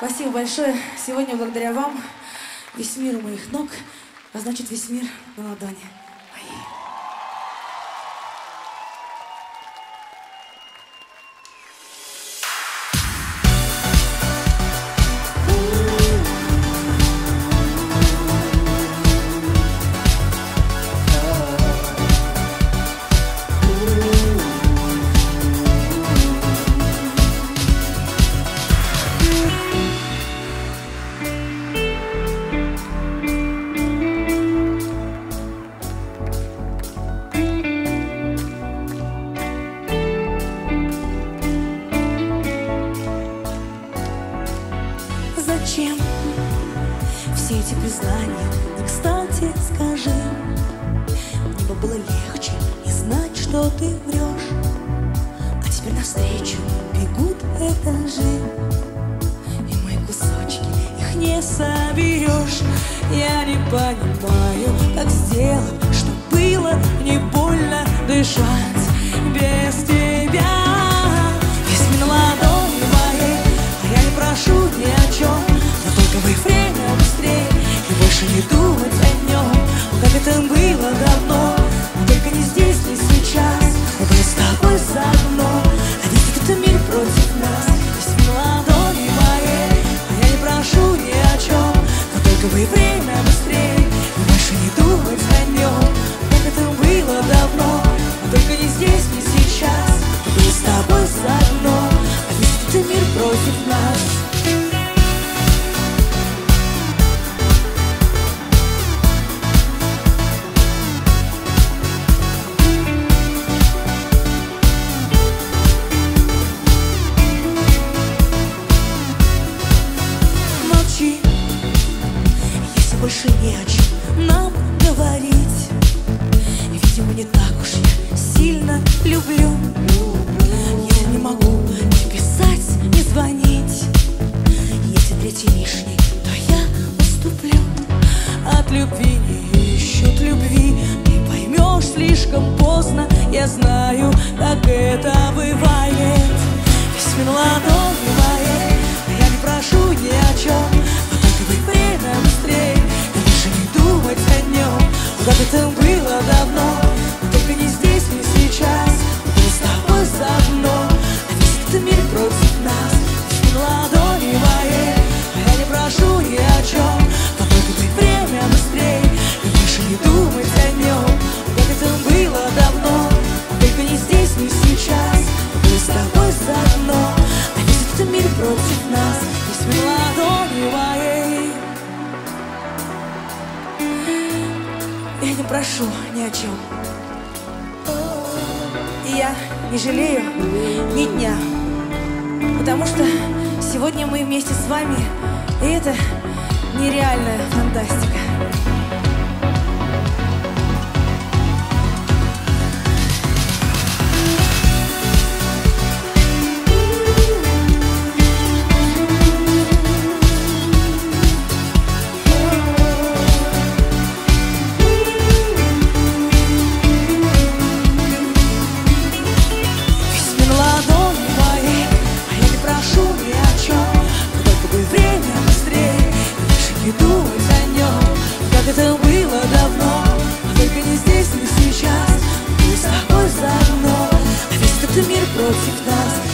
Спасибо большое. Сегодня благодаря вам весь мир у моих ног, а значит весь мир на ладони. Зачем все эти признания? Не кстати, скажи. Мне бы было легче не знать, что ты врешь. А теперь навстречу бегут этажи, и мои кусочки, их не соберешь. Я не понимаю, как сделать, чтоб было не больно дышать без тебя. Весь мир на ладони моей, а я не прошу ни о чем, но только бы время быстрее и больше не думать о нем. Как это было давно, но только не здесь, не сейчас. Мы были с тобой заодно, а весь этот мир против нас. Весь мир на ладони моей, а я не прошу ни о чем, но только бы время быстрее и больше не думать о нем. Как это было давно, но только не здесь, не сейчас. Мы были с тобой заодно, а весь этот мир против нас. Если больше не о чем нам говорить, видимо, не так уж я сильно люблю. Если не могу не писать, не звонить, если третий лишний, то я уступлю. От любви не ищут любви, ты поймешь слишком поздно. Я знаю, как это бывает. Весь мир на ладони моей, а я не прошу ни о чем, но только бы время быстрее и больше не думать о нем. Как это было давно, но только не здесь, не сейчас. Мы были с тобой заодно, а весь этот мир против нас. Весь мир на ладони моей, а я не прошу ни о чем, но только бы время быстрее и больше не думать о нем. Как это было давно, но только не здесь, не сейчас. Мы были с тобой заодно, а весь этот мир против нас. Весь мир на ладони моей. Я не прошу ни о чем, И я не жалею ни дня, потому что сегодня мы вместе с вами, и это нереальная фантастика. Как это было давно, но только не здесь, не сейчас. Мы с тобой заодно, а весь этот мир против нас.